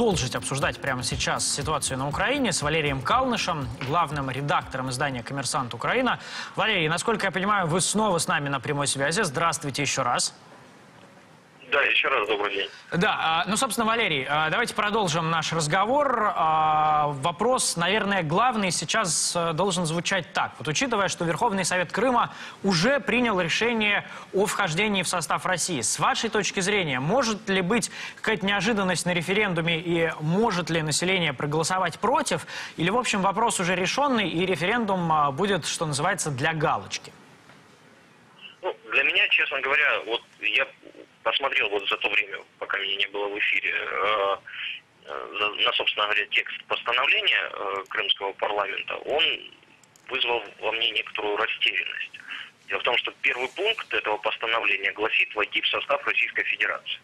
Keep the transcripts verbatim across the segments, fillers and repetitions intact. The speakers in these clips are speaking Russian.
продолжить обсуждать прямо сейчас ситуацию на Украине с Валерием Калнышем, главным редактором издания «Коммерсант Украина». Валерий, насколько я понимаю, вы снова с нами на прямой связи. Здравствуйте еще раз. Да, еще раз добрый день. Да, ну, собственно, Валерий, давайте продолжим наш разговор. Вопрос, наверное, главный сейчас должен звучать так. Вот учитывая, что Верховный Совет Крыма уже принял решение о вхождении в состав России, с вашей точки зрения, может ли быть какая-то неожиданность на референдуме и может ли население проголосовать против? Или, в общем, вопрос уже решенный и референдум будет, что называется, для галочки? Ну, для меня, честно говоря, вот я посмотрел вот за то время, пока меня не было в эфире, э, э, на, собственно говоря, текст постановления э, Крымского парламента, он вызвал во мне некоторую растерянность. Дело в том, что первый пункт этого постановления гласит войти в состав Российской Федерации.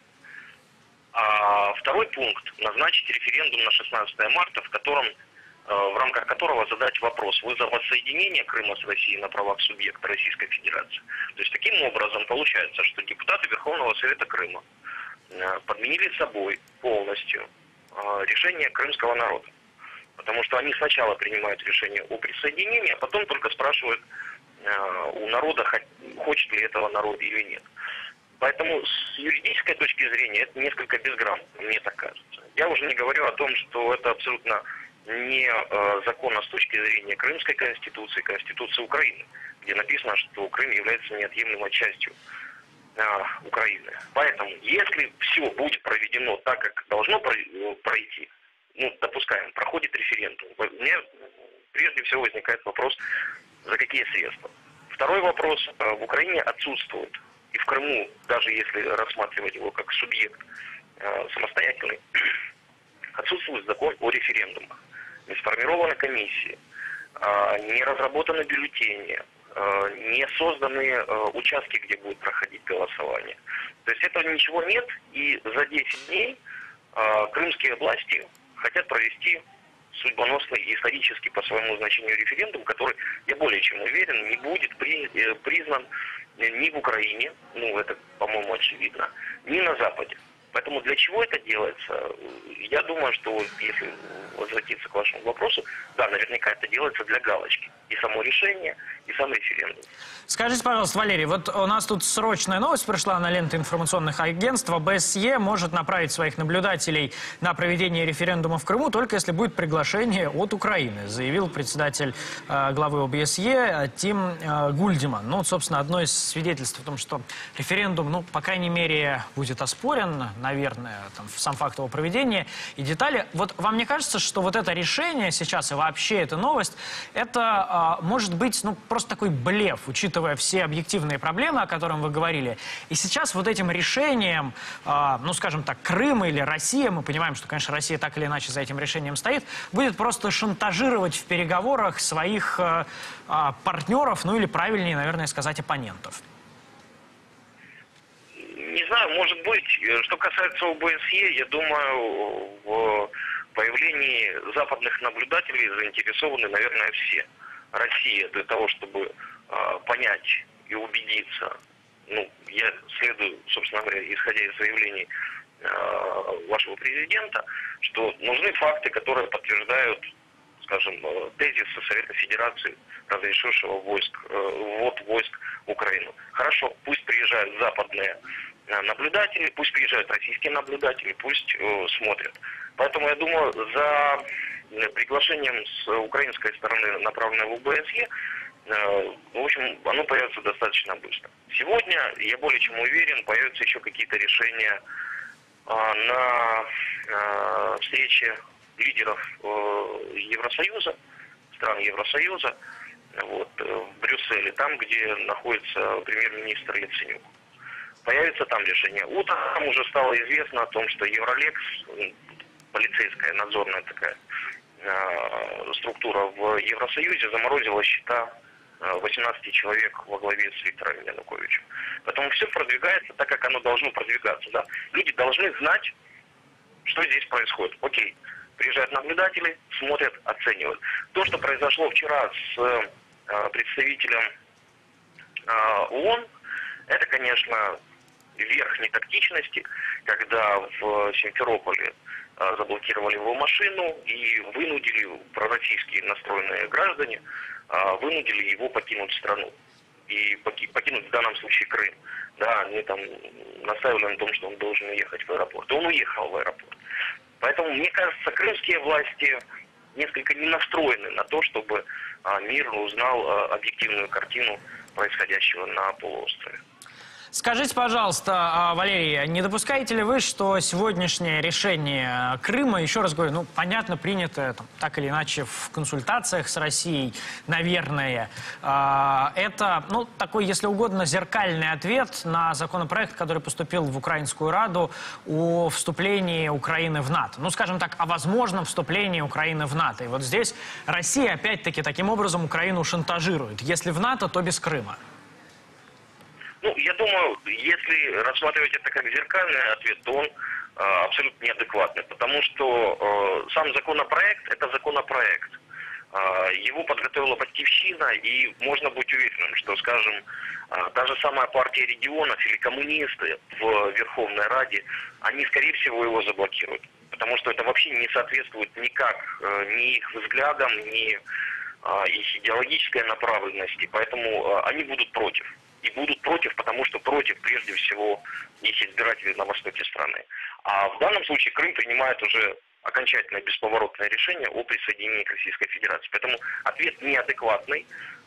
А второй пункт назначить референдум на шестнадцатое марта, в котором в рамках которого задать вопрос вызова воссоединения Крыма с Россией на правах субъекта Российской Федерации. То есть таким образом получается, что депутаты Верховного Совета Крыма подменили собой полностью решение крымского народа. Потому что они сначала принимают решение о присоединении, а потом только спрашивают у народа, хочет ли этого народ или нет. Поэтому с юридической точки зрения это несколько безграмотно, мне так кажется. Я уже не говорю о том, что это абсолютно не э, законно с точки зрения Крымской Конституции, Конституции Украины, где написано, что Крым является неотъемлемой частью э, Украины. Поэтому, если все будет проведено так, как должно пройти, ну, допускаем, проходит референдум, у меня прежде всего возникает вопрос, за какие средства. Второй вопрос, э, в Украине отсутствует, и в Крыму, даже если рассматривать его как субъект э, самостоятельный, отсутствует закон о референдумах. Не сформированы комиссии, не разработаны бюллетени, не созданы участки, где будет проходить голосование. То есть этого ничего нет, и за десять дней крымские власти хотят провести судьбоносный и исторический по своему значению референдум, который, я более чем уверен, не будет признан ни в Украине, ну это, по-моему, очевидно, ни на Западе. Поэтому для чего это делается? Я думаю, что если возвратиться к вашему вопросу, да, наверняка это делается для галочки. И само решение, и сам референдум. Скажите, пожалуйста, Валерий, вот у нас тут срочная новость пришла на ленты информационных агентств. ОБСЕ может направить своих наблюдателей на проведение референдума в Крыму, только если будет приглашение от Украины, заявил председатель э, главы ОБСЕ Тим э, Гульдеман. Ну, собственно, одно из свидетельств о том, что референдум, ну, по крайней мере, будет оспорен, наверное, там, сам факт его проведения и детали. Вот вам не кажется, что вот это решение сейчас и вообще эта новость, это э, может быть, ну, просто такой блеф, учитывая все объективные проблемы, о которых вы говорили. И сейчас вот этим решением, э, ну, скажем так, Крым или Россия, мы понимаем, что, конечно, Россия так или иначе за этим решением стоит, будет просто шантажировать в переговорах своих э, э, партнеров, ну, или правильнее, наверное, сказать, оппонентов. Не знаю, может быть. Что касается ОБСЕ, я думаю, в появлении западных наблюдателей заинтересованы, наверное, все. Россия для того, чтобы э, понять и убедиться, ну, я следую, собственно говоря, исходя из заявлений э, вашего президента, что нужны факты, которые подтверждают, скажем, тезисы Совета Федерации, разрешившего войск, э, ввод войск в Украину. Хорошо, пусть приезжают западные наблюдатели, пусть приезжают российские наблюдатели, пусть э, смотрят. Поэтому я думаю, за приглашением с украинской стороны, направленное в ОБСЕ, э, в общем, оно появится достаточно быстро. Сегодня, я более чем уверен, появятся еще какие-то решения э, на э, встрече лидеров э, Евросоюза, стран Евросоюза, вот, э, в Брюсселе, там, где находится премьер-министр Яценюк. Появится там решение. Утром уже стало известно о том, что Евролекс, полицейская надзорная такая э, структура в Евросоюзе, заморозила счета э, восемнадцати человек во главе с Виктором Януковичем. Поэтому все продвигается так, как оно должно продвигаться. Да? Люди должны знать, что здесь происходит. Окей, приезжают наблюдатели, смотрят, оценивают. То, что произошло вчера с э, представителем э, ООН, это, конечно, верх нетактичности, когда в Симферополе заблокировали его машину и вынудили, пророссийские настроенные граждане, вынудили его покинуть страну. И покинуть в данном случае Крым. Да, они там настаивали на том, что он должен уехать в аэропорт. И он уехал в аэропорт. Поэтому, мне кажется, крымские власти несколько не настроены на то, чтобы мир узнал объективную картину происходящего на полуострове. Скажите, пожалуйста, Валерий, не допускаете ли вы, что сегодняшнее решение Крыма, еще раз говорю, ну, понятно, принято там, так или иначе в консультациях с Россией, наверное, это, ну, такой, если угодно, зеркальный ответ на законопроект, который поступил в Украинскую Раду о вступлении Украины в НАТО. Ну, скажем так, о возможном вступлении Украины в НАТО. И вот здесь Россия, опять-таки, таким образом Украину шантажирует. Если в НАТО, то без Крыма. Ну, я думаю, если рассматривать это как зеркальный ответ, то он э, абсолютно неадекватный, потому что э, сам законопроект – это законопроект. Э, его подготовила Батькивщина, и можно быть уверенным, что, скажем, э, та же самая партия регионов или коммунисты в Верховной Раде, они, скорее всего, его заблокируют, потому что это вообще не соответствует никак э, ни их взглядам, ни э, их идеологической направленности, поэтому э, они будут против. И будут против, потому что против, прежде всего, есть избиратели на востоке страны. А в данном случае Крым принимает уже окончательное бесповоротное решение о присоединении к Российской Федерации. Поэтому ответ неадекватный.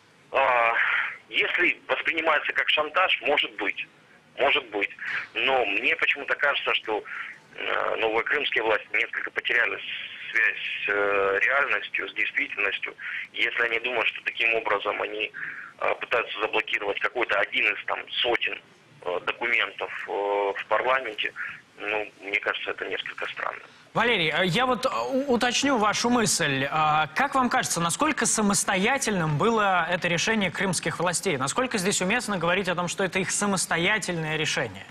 Если воспринимается как шантаж, может быть. Может быть. Но мне почему-то кажется, что новые крымские власти несколько потеряли связь с реальностью, с действительностью. Если они думают, что таким образом они пытаются заблокировать какой-то один из там сотен документов в парламенте, ну, мне кажется, это несколько странно. Валерий, я вот уточню вашу мысль. Как вам кажется, насколько самостоятельным было это решение крымских властей? Насколько здесь уместно говорить о том, что это их самостоятельное решение?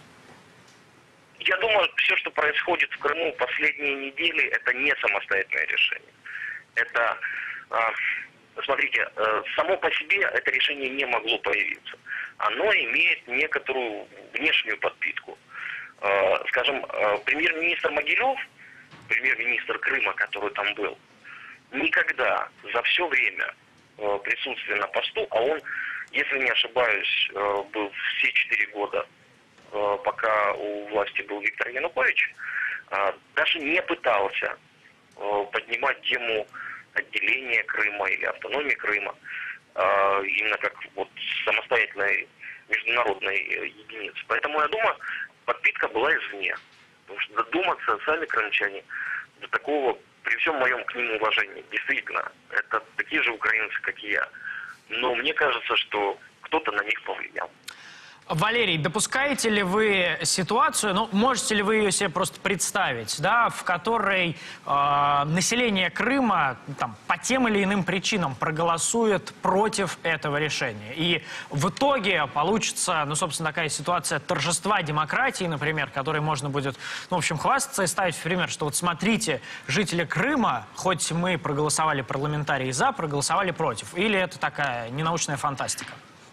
Я думаю, все, что происходит в Крыму последние недели, это не самостоятельное решение. Это... Смотрите, само по себе это решение не могло появиться. Оно имеет некоторую внешнюю подпитку. Скажем, премьер-министр Могилев, премьер-министр Крыма, который там был, никогда за все время присутствия на посту, а он, если не ошибаюсь, был все четыре года, пока у власти был Виктор Янукович, даже не пытался поднимать тему отделения Крыма или автономии Крыма, именно как вот самостоятельной международной единицы. Поэтому я думаю, подпитка была извне. Потому что додуматься сами крымчане до такого, при всем моем к ним уважении, действительно, это такие же украинцы, как и я. Но мне кажется, что кто-то на них повлиял. Валерий, допускаете ли вы ситуацию, ну, можете ли вы ее себе просто представить, да, в которой э, население Крыма там, по тем или иным причинам проголосует против этого решения? И в итоге получится, ну, собственно, такая ситуация торжества демократии, например, которой можно будет, ну, в общем, хвастаться и ставить в пример, что вот смотрите, жители Крыма, хоть мы проголосовали парламентарии за, проголосовали против. Или это такая ненаучная фантастика?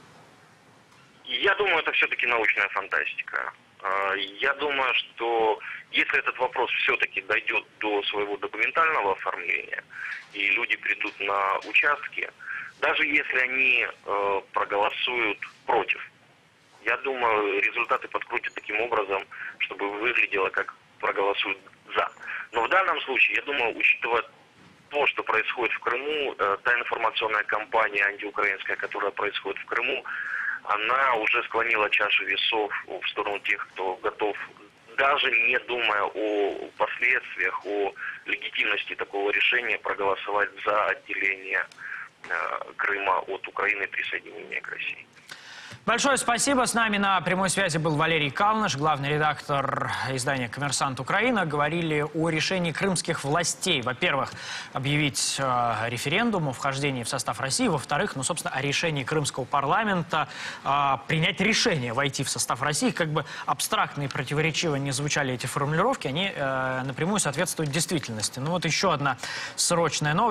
Я думаю, это все-таки научная фантастика. Я думаю, что если этот вопрос все-таки дойдет до своего документального оформления, и люди придут на участки, даже если они проголосуют против, я думаю, результаты подкрутят таким образом, чтобы выглядело, как проголосуют за. Но в данном случае, я думаю, учитывая то, что происходит в Крыму, та информационная кампания антиукраинская, которая происходит в Крыму, она уже склонила чашу весов в сторону тех, кто готов, даже не думая о последствиях, о легитимности такого решения, проголосовать за отделение Крыма от Украины и присоединение к России. Большое спасибо. С нами на прямой связи был Валерий Калныш, главный редактор издания «Коммерсант Украина». Говорили о решении крымских властей. Во-первых, объявить э, референдум о вхождении в состав России. Во-вторых, ну, собственно, о решении крымского парламента э, принять решение войти в состав России. Как бы абстрактно и противоречиво не звучали эти формулировки, они э, напрямую соответствуют действительности. Ну вот еще одна срочная новость.